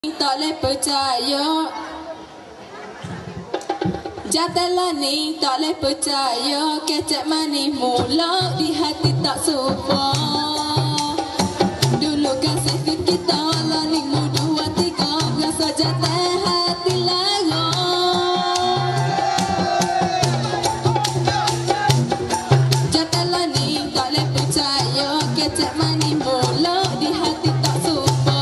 Tak boleh percaya, jatuhlah ni tak boleh percaya. Kecap manis mula di hati tak serupa. Dulu kasih ke kita lah ni dua tiga, rasa jatuh hati lara. Jatuhlah ni tak boleh percaya. Kecap manis mula di hati tak serupa.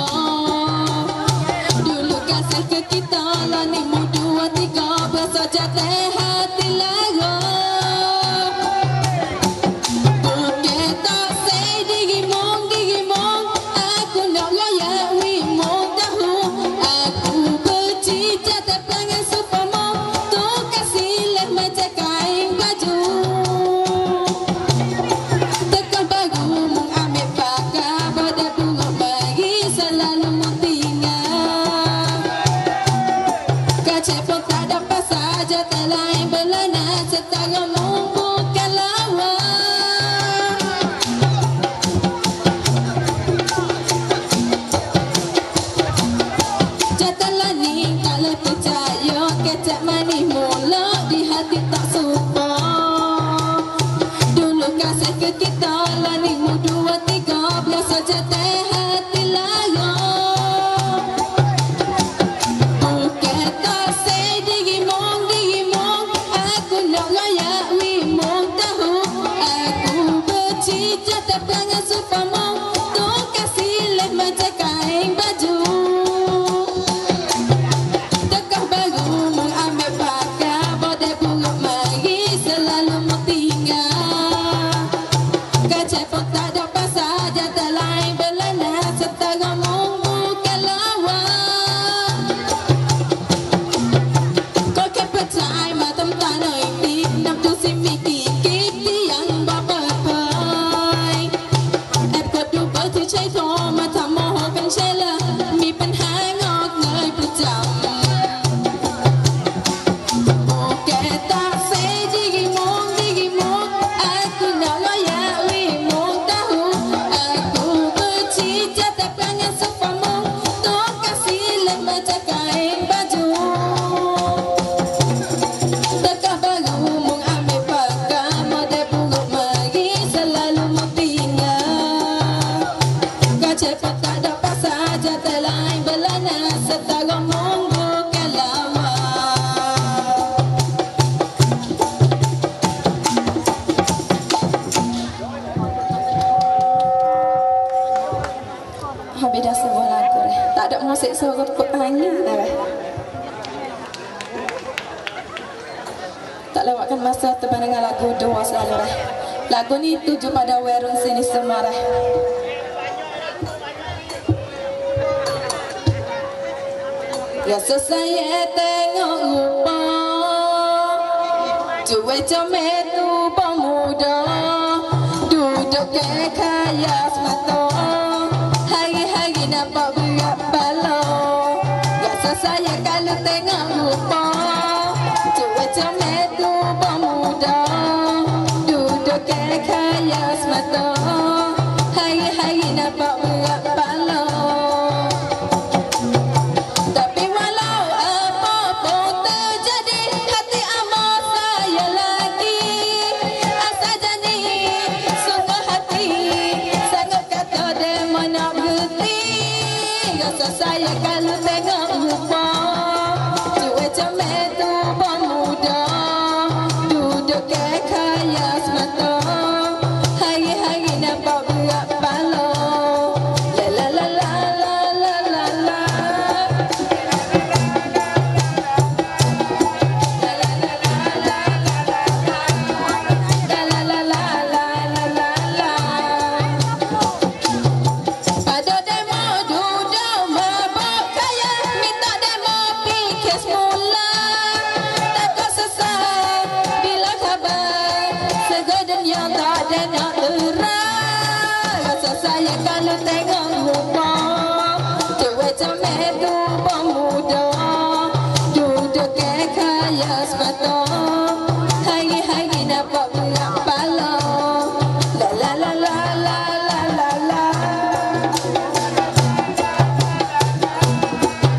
Dulu kasih ke kita lah ni dua tiga, rasa jatuh hati lara. Bukan tak say diri mong aku nak layak wi mong tahu. Aku benci jatuh perangai super mong, tu kasih leh macam kain baju. Tekan baru mong ambil pakar, pada bunga bagi selalu mong tinggal. Kacau pun tak dapat saja terlain belana, setara mong bukan lawan. Jatuhlah ni tak boleh percaya. Kecap manis mula di hati tak serupa. Dulu kasih ke kita lah ni dua tiga, biasa jatuh hati lara. Bukan tak say diri mong aku nak layak wi mong tahu. Aku benci jatuh perangai super mong, tu kasih leh macam kain baju. Tekah baru mong ambil pakar, bodai buruk mari selalu mong tinggal. Kacau pun tak dapat saja terlain belana, setara mong bukan lawan. Kau kan percaya matam tanah ini, nam tu si miki kiti yang bapak-bapak. Kau tu berarti cai tu mata moho kan cela, mi penhai ngok ngai berjam. Bukan tak say diri mong aku nak layak wi mong tahu. Aku benci jatuh perangai super mong, tu kasih leh macam kain baju. Tekah baru mong ambil pakar, model buruk mari selalu mong tinggal. Kacau pun tak dapat saja terlain belana, setara mong bukan lawan. Habis dah sebuah lagu dah. Tak ada musik suara tepuk angin dah. Tak lewatkan masa terbang dengan lagu dua selalu dah. Lagu ni tuju pada werun sini semua dah. Biasa saya tengok rupa, cuai comel tu pemuda, duduk ke kaya semata, hari-hari nampak berat bala. Biasa saya kalau tengok rupa, cuai comel tu pemuda, duduk ke kaya semata, hari-hari nampak berat bala. Tapi walau apa pun terjadi, hati amat saya lagi. Asal jadi sungguh hati, sangat kata dia mana berhenti. Rasa saya kalau tengok rupa, cuai comel tu pemuda, duduk ke kaya semata, hari-hari nampak berat bala. La la la la la la la la. Pada demo duduk mabuk kaya, minta demo fikir semula. Takut sesat bila khabar segodan yang tak ada nak terang. Rasa saya kalau tengok rupa, cuai comel tu pemuda, duduk ke kaya semata, hari-hari nampak berat bala. La la la la la la la la.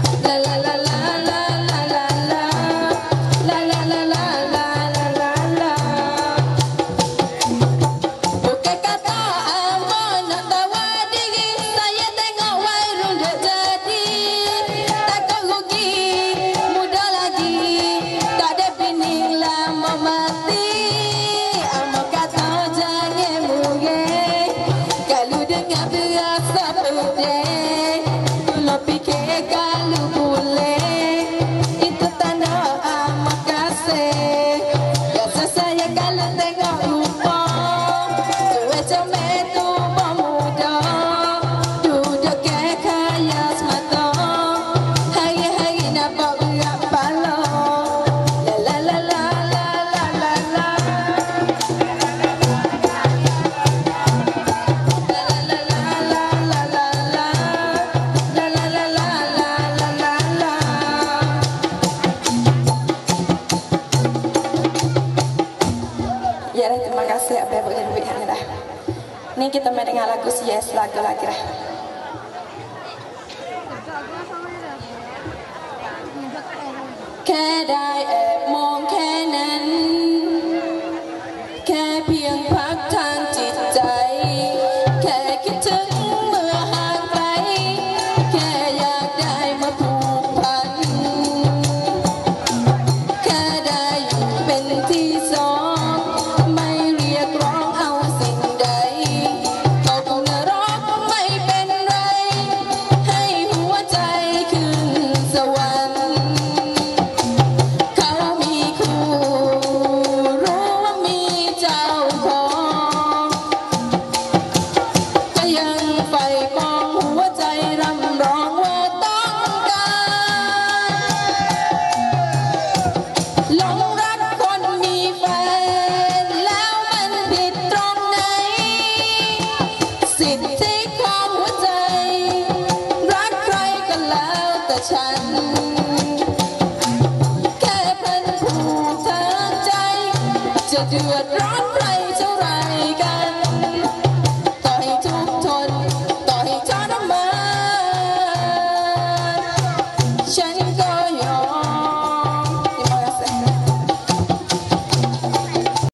Ini kita mendengar lagu Yes lagu lagi lah.แค่ได้แอบมองแค่นั้นแค่เพียงพักทางจิตใจแค่คิดถึงเมื่อห่างไกลแค่อยากได้มาผูกพันแค่ได้อยู่เป็นที่สองไม่เรียกร้องเอาสิ่งใดตกนรกไม่เป็นไรให้หัวใจขึ้นสวรรค์ฉันแค่เป็นผู้ทางใจจะเดือดร้อนใครเท่าไรกัน